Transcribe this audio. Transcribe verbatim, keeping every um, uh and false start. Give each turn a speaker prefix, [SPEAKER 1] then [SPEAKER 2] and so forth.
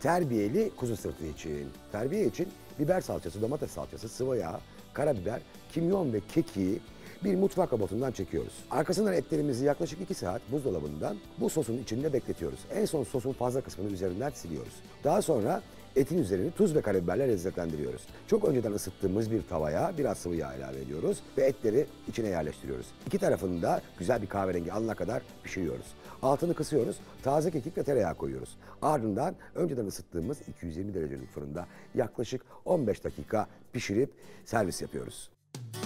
[SPEAKER 1] Terbiyeli kuzu sırtı için. Terbiye için biber salçası, domates salçası, sıvı yağ, karabiber, kimyon ve kekiği bir mutfak robotundan çekiyoruz. Arkasından etlerimizi yaklaşık iki saat buzdolabından bu sosun içinde bekletiyoruz. En son sosun fazla kısmını üzerinden siliyoruz. Daha sonra etin üzerini tuz ve karabiberle lezzetlendiriyoruz. Çok önceden ısıttığımız bir tavaya biraz sıvı yağ ilave ediyoruz ve etleri içine yerleştiriyoruz. İki tarafını da güzel bir kahverengi alana kadar pişiriyoruz. Altını kısıyoruz, taze kekik ve tereyağı koyuyoruz. Ardından önceden ısıttığımız iki yüz yirmi derecelik fırında yaklaşık on beş dakika pişirip servis yapıyoruz.